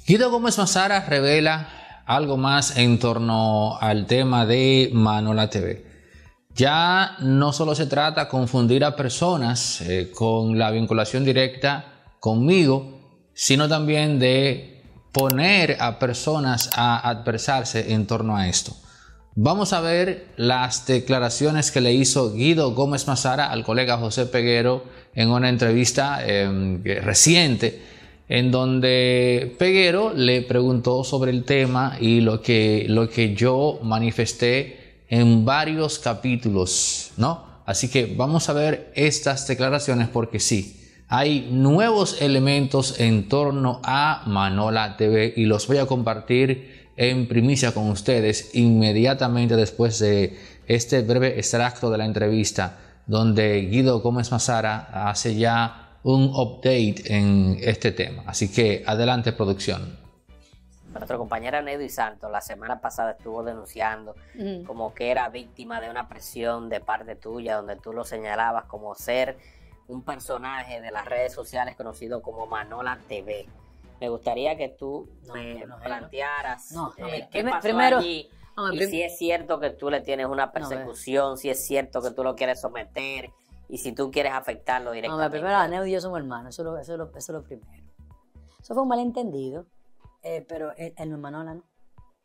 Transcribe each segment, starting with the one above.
Guido Gómez Mazara revela algo más en torno al tema de Manola TV. Ya no solo se trata de confundir a personas con la vinculación directa conmigo, sino también de poner a personas a adversarse en torno a esto. Vamos a ver las declaraciones que le hizo Guido Gómez Mazara al colega José Peguero en una entrevista reciente, en donde Peguero le preguntó sobre el tema y lo que yo manifesté en varios capítulos, ¿no? Así que vamos a ver estas declaraciones porque sí, hay nuevos elementos en torno a Manola TV y los voy a compartir en primicia con ustedes inmediatamente después de este breve extracto de la entrevista donde Guido Gómez Mazara hace ya un update en este tema. Así que adelante, producción. Nuestro compañero Neudi Santos la semana pasada estuvo denunciando como que era víctima de una presión de parte tuya, donde tú lo señalabas como ser un personaje de las redes sociales conocido como Manola TV. Me gustaría que tú me plantearas qué pasó allí, y si es cierto que tú le tienes una persecución, si es cierto que tú lo quieres someter y si tú quieres afectarlo directamente. Primero, Neudi y yo somos hermanos, eso es lo primero. Eso fue un malentendido, pero él no es Manola, ¿no?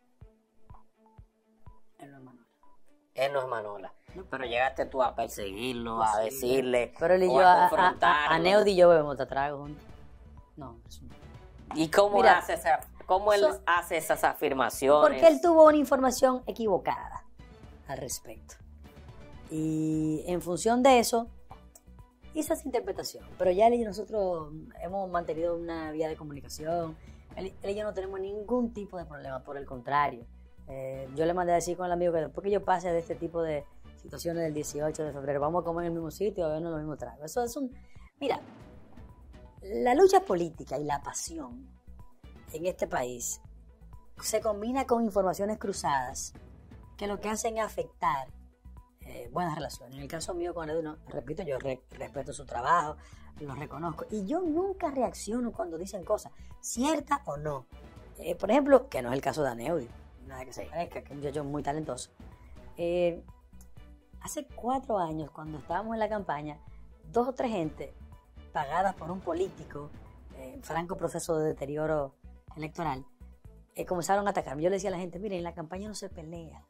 Él no es Manola. Él no es Manola. Pero llegaste tú a perseguirlo, a decirle, pero él y yo, a Neudi y yo bebemos trago juntos. No, eso no. ¿Y cómo él hace esas afirmaciones? Porque él tuvo una información equivocada al respecto. Y en función de eso, hizo esa interpretación. Pero ya él y nosotros hemos mantenido una vía de comunicación. Él y yo no tenemos ningún tipo de problema, por el contrario. Yo le mandé a decir con el amigo que después que yo pase de este tipo de situaciones del 18 de febrero, vamos a comer en el mismo sitio, a bebernos los mismos tragos. Eso es un... Mira, la lucha política y la pasión en este país se combina con informaciones cruzadas que lo que hacen es afectar buenas relaciones. En el caso mío con Edu, repito, yo respeto su trabajo, lo reconozco y yo nunca reacciono cuando dicen cosas, ciertas o no. Por ejemplo, que no es el caso de Neudi, nada que se parezca, que es un muchacho muy talentoso. Hace 4 años, cuando estábamos en la campaña, 2 o 3 gente pagadas por un político en franco proceso de deterioro electoral, comenzaron a atacarme. Yo le decía a la gente, miren, en la campaña no se pelea.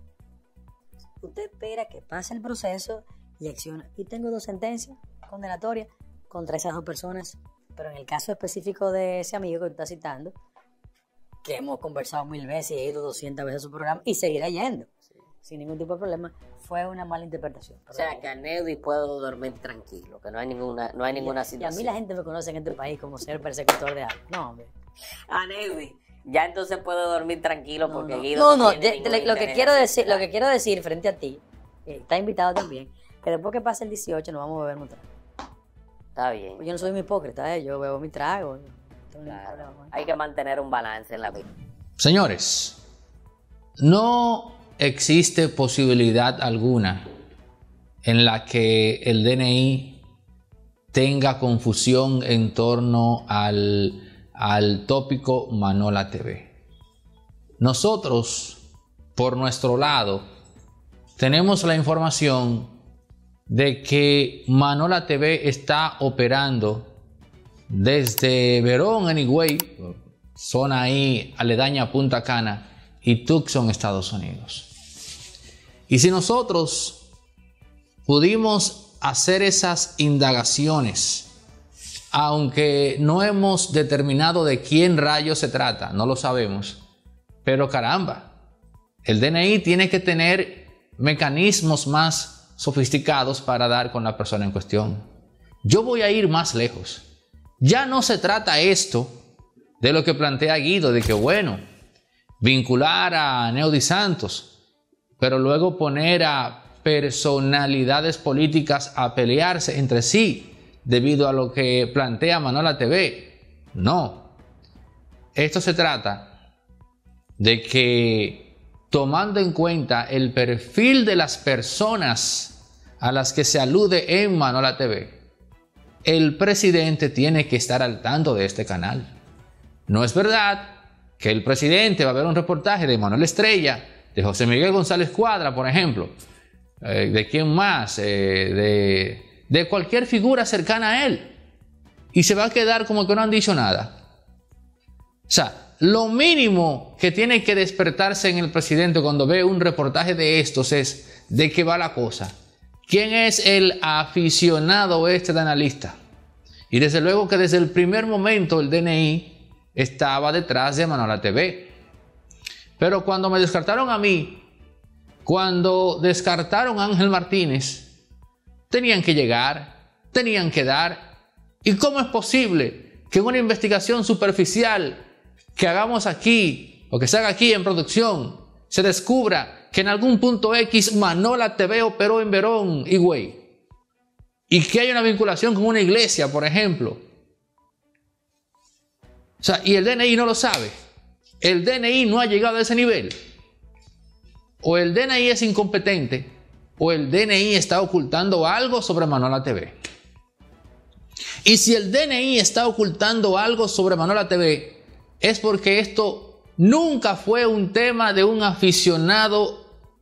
Usted espera que pase el proceso y acciona. Y tengo 2 sentencias condenatorias contra esas 2 personas. Pero en el caso específico de ese amigo que tú estás citando, que hemos conversado 1000 veces y he ido 200 veces a su programa y seguirá yendo, sin ningún tipo de problema, fue una mala interpretación. O sea, que a Neudi puedo dormir tranquilo, que no hay ninguna situación. Y a mí la gente me conoce en este país como ser persecutor de algo. No, hombre. A Neudi, ya entonces puedo dormir tranquilo porque Guido lo que quiero decir frente a ti, está invitado también, que después que pase el 18 nos vamos a beber un trago. Está bien. Yo no soy muy hipócrita, yo bebo mi trago. Claro. Hay que mantener un balance en la vida. Señores, no existe posibilidad alguna en la que el DNI tenga confusión en torno al tópico Manola TV. Nosotros, por nuestro lado, tenemos la información de que Manola TV está operando desde Verón, Anyway, zona ahí aledaña a Punta Cana, y Tucson, Estados Unidos. Y si nosotros pudimos hacer esas indagaciones, aunque no hemos determinado de quién rayos se trata, no lo sabemos, pero caramba, el DNI tiene que tener mecanismos más sofisticados para dar con la persona en cuestión. Yo voy a ir más lejos. Ya no se trata esto de lo que plantea Guido, de que bueno, vincular a Neudi Santos, pero luego poner a personalidades políticas a pelearse entre sí debido a lo que plantea Manola TV. No. Esto se trata de que, tomando en cuenta el perfil de las personas a las que se alude en Manola TV, el presidente tiene que estar al tanto de este canal. No es verdad que el presidente va a ver un reportaje de Manuel Estrella, de José Miguel González Cuadra, por ejemplo, de quién más, de cualquier figura cercana a él, y se va a quedar como que no han dicho nada. O sea, lo mínimo que tiene que despertarse en el presidente cuando ve un reportaje de estos es de qué va la cosa. ¿Quién es el aficionado de analista? Y desde luego que desde el primer momento el DNI estaba detrás de Manola TV. Pero cuando me descartaron a mí, cuando descartaron a Ángel Martínez, tenían que llegar, tenían que dar. ¿Y cómo es posible que en una investigación superficial que hagamos aquí, o que se haga aquí en producción, se descubra que en algún punto X Manola TV operó en Verón, Higüey, y que hay una vinculación con una iglesia, por ejemplo? O sea, y el DNI no lo sabe. El DNI no ha llegado a ese nivel. O el DNI es incompetente, o el DNI está ocultando algo sobre Manola TV. Y si el DNI está ocultando algo sobre Manola TV, es porque esto nunca fue un tema de un aficionado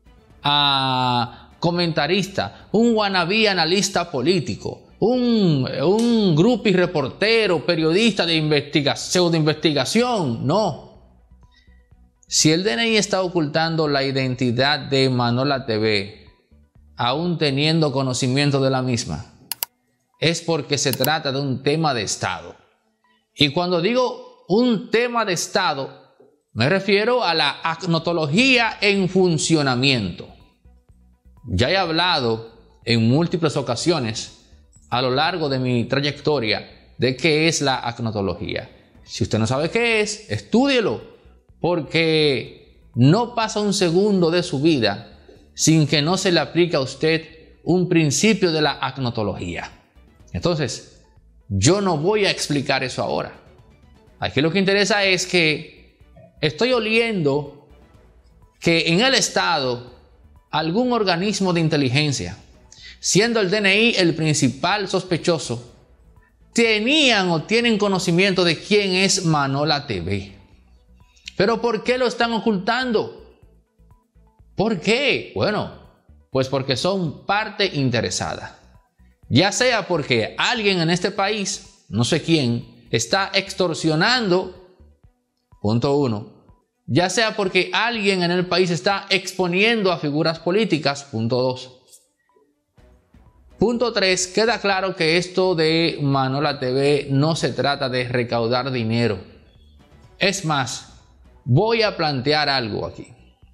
comentarista, un wannabe analista político, un groupie reportero, periodista de pseudoinvestigación. No. Si el DNI está ocultando la identidad de Manola TV, aún teniendo conocimiento de la misma, es porque se trata de un tema de Estado. Y cuando digo un tema de Estado, me refiero a la acnotología en funcionamiento. Ya he hablado en múltiples ocasiones a lo largo de mi trayectoria de qué es la acnotología. Si usted no sabe qué es, estúdielo, porque no pasa un segundo de su vida sin que no se le aplique a usted un principio de la acnotología. Entonces, yo no voy a explicar eso ahora. Aquí lo que interesa es que estoy oliendo que en el Estado algún organismo de inteligencia, siendo el DNI el principal sospechoso, tenían o tienen conocimiento de quién es Manola TV. ¿Pero por qué lo están ocultando? ¿Por qué? Bueno, pues porque son parte interesada. Ya sea porque alguien en este país, no sé quién, está extorsionando, punto 1. Ya sea porque alguien en el país está exponiendo a figuras políticas, punto 2. Punto 3, queda claro que esto de Manola TV no se trata de recaudar dinero. Es más, voy a plantear algo aquí.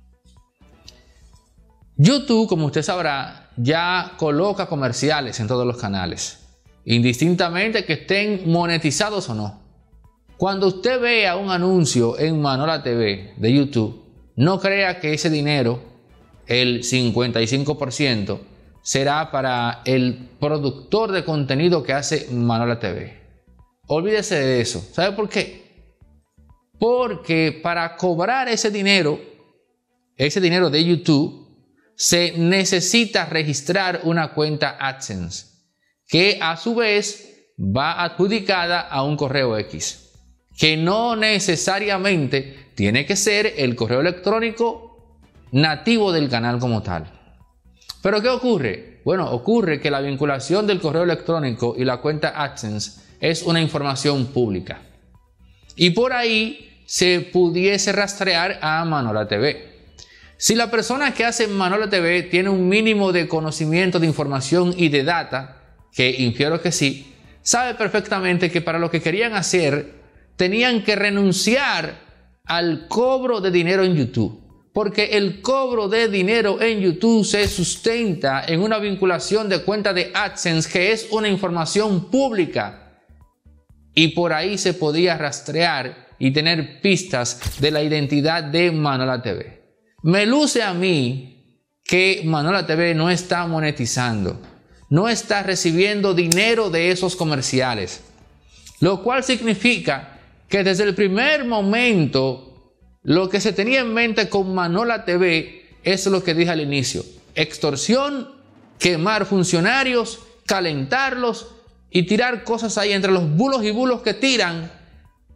YouTube, como usted sabrá, ya coloca comerciales en todos los canales, indistintamente que estén monetizados o no. Cuando usted vea un anuncio en Manola TV de YouTube, no crea que ese dinero, el 55%, será para el productor de contenido que hace Manola TV. Olvídese de eso. ¿Sabe por qué? Porque para cobrar ese dinero de YouTube, se necesita registrar una cuenta AdSense, que a su vez va adjudicada a un correo X, que no necesariamente tiene que ser el correo electrónico nativo del canal como tal. ¿Pero qué ocurre? Bueno, ocurre que la vinculación del correo electrónico y la cuenta AdSense es una información pública. Y por ahí se pudiese rastrear a Manola TV. Si la persona que hace Manola TV tiene un mínimo de conocimiento de información y de data, que infiero que sí, sabe perfectamente que para lo que querían hacer tenían que renunciar al cobro de dinero en YouTube, porque el cobro de dinero en YouTube se sustenta en una vinculación de cuenta de AdSense, que es una información pública, y por ahí se podía rastrear y tener pistas de la identidad de Manola TV. Me luce a mí que Manola TV no está monetizando, no está recibiendo dinero de esos comerciales, lo cual significa que desde el primer momento lo que se tenía en mente con Manola TV es lo que dije al inicio: extorsión, quemar funcionarios, calentarlos y tirar cosas ahí entre los bulos y bulos que tiran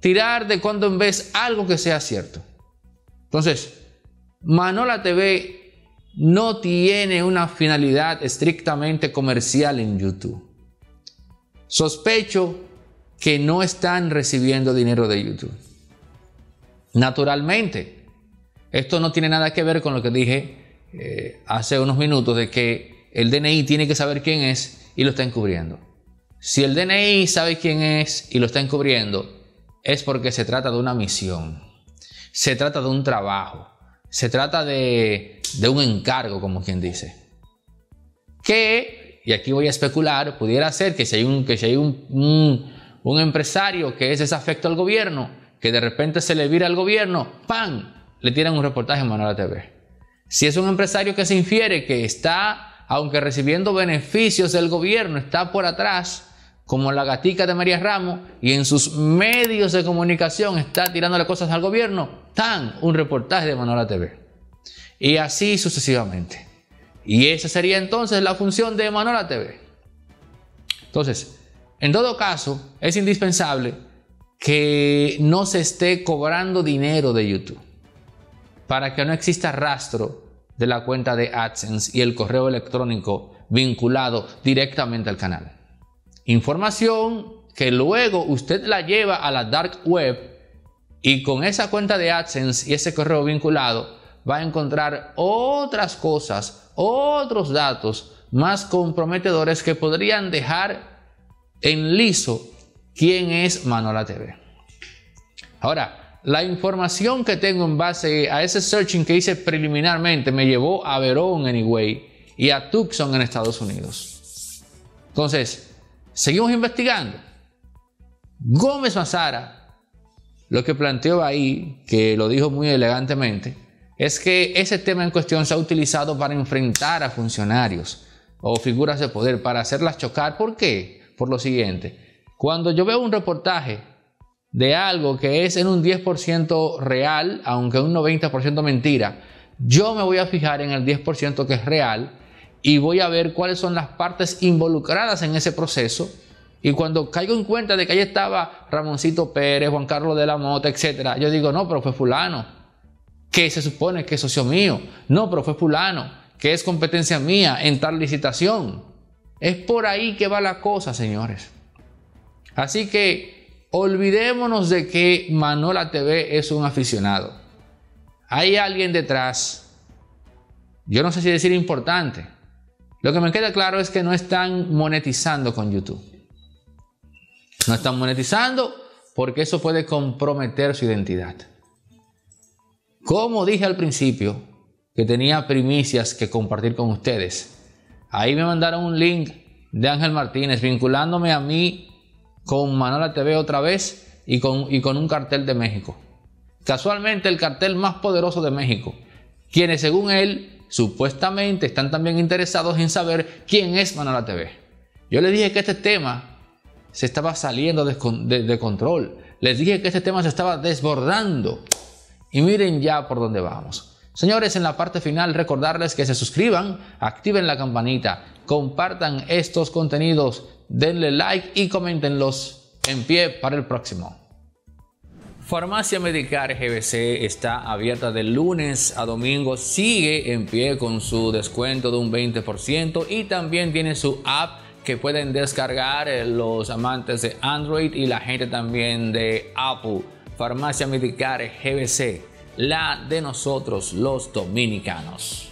tirar de cuando en vez algo que sea cierto. Entonces, Manola TV no tiene una finalidad estrictamente comercial en YouTube. Sospecho que no están recibiendo dinero de YouTube. Naturalmente, esto no tiene nada que ver con lo que dije hace unos minutos de que el DNI tiene que saber quién es y lo está encubriendo. Si el DNI sabe quién es y lo está encubriendo, es porque se trata de una misión, se trata de un trabajo, se trata de un encargo, como quien dice. Que, y aquí voy a especular, pudiera ser que si hay un empresario que es desafecto al gobierno, que de repente se le vira al gobierno, ¡pam!, le tiran un reportaje en Manola TV. Si es un empresario que se infiere que está, aunque recibiendo beneficios del gobierno, está por atrás, como la gatica de María Ramos, y en sus medios de comunicación está tirándole cosas al gobierno, ¡tan!, un reportaje de Manola TV. Y así sucesivamente. Y esa sería entonces la función de Manola TV. Entonces, en todo caso, es indispensable que no se esté cobrando dinero de YouTube para que no exista rastro de la cuenta de AdSense y el correo electrónico vinculado directamente al canal. Información que luego usted la lleva a la dark web y con esa cuenta de AdSense y ese correo vinculado va a encontrar otras cosas, otros datos más comprometedores que podrían dejar en liso quién es Manola TV. Ahora, la información que tengo en base a ese searching que hice preliminarmente me llevó a Verón, anyway, y a Tucson en Estados Unidos. Entonces, seguimos investigando. Gómez Mazara, lo que planteó ahí, que lo dijo muy elegantemente, es que ese tema en cuestión se ha utilizado para enfrentar a funcionarios o figuras de poder, para hacerlas chocar. ¿Por qué? Por lo siguiente. Cuando yo veo un reportaje de algo que es en un 10% real, aunque un 90% mentira, yo me voy a fijar en el 10% que es real y voy a ver cuáles son las partes involucradas en ese proceso. Y cuando caigo en cuenta de que ahí estaba Ramoncito Pérez, Juan Carlos de la Mota, etc., yo digo, no, pero fue fulano, que se supone que es socio mío. No, pero fue fulano, que es competencia mía en tal licitación. Es por ahí que va la cosa, señores. Así que olvidémonos de que Manola TV es un aficionado. Hay alguien detrás, yo no sé si decir importante. Lo que me queda claro es que no están monetizando con YouTube. No están monetizando porque eso puede comprometer su identidad. Como dije al principio, que tenía primicias que compartir con ustedes. Ahí me mandaron un link de Ángel Martínez vinculándome a mí con Manola TV otra vez y con un cartel de México. Casualmente el cartel más poderoso de México, quienes según él supuestamente están también interesados en saber quién es Manola TV. Yo les dije que este tema se estaba saliendo de control. Les dije que este tema se estaba desbordando. Y miren ya por dónde vamos. Señores, en la parte final recordarles que se suscriban, activen la campanita, compartan estos contenidos, denle like y coméntenlos en pie para el próximo. Farmacia Medicare GBC está abierta de lunes a domingo, sigue en pie con su descuento de un 20% y también tiene su app que pueden descargar los amantes de Android y la gente también de Apple. Farmacia Medicare GBC, la de nosotros los dominicanos.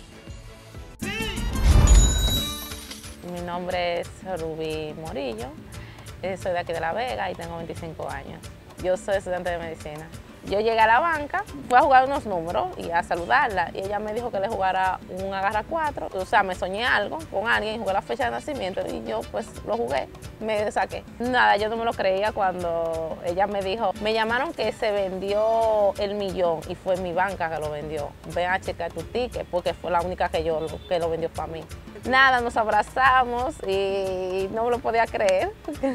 Mi nombre es Rubí Morillo, soy de aquí de La Vega y tengo 25 años. Yo soy estudiante de medicina. Yo llegué a la banca, fui a jugar unos números y a saludarla. Y ella me dijo que le jugara un agarra 4. O sea, me soñé algo con alguien, jugué la fecha de nacimiento y yo pues lo jugué, me saqué. Nada, yo no me lo creía cuando ella me dijo, me llamaron que se vendió el millón y fue mi banca que lo vendió. Ven a checar tu ticket porque fue la única que lo vendió para mí. Nada, nos abrazamos y no me lo podía creer.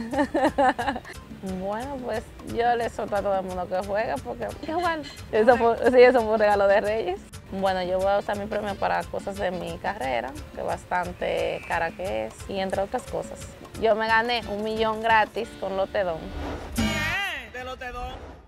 Bueno, pues yo le suelto a todo el mundo que juega porque hay que jugar. Eso fue un regalo de Reyes. Bueno, yo voy a usar mi premio para cosas de mi carrera, que bastante cara que es, y entre otras cosas. Yo me gané $1 millón gratis con Lotedón. ¿De Lotedón?